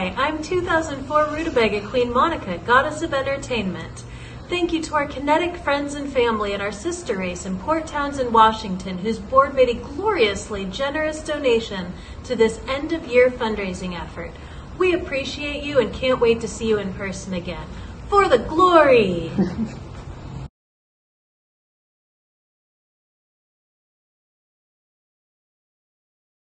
Hi, I'm 2004 Rutabaga Queen Monica, Goddess of Entertainment. Thank you to our kinetic friends and family at our sister race in Port Townsend, Washington, whose board made a gloriously generous donation to this end-of-year fundraising effort. We appreciate you and can't wait to see you in person again. For the glory!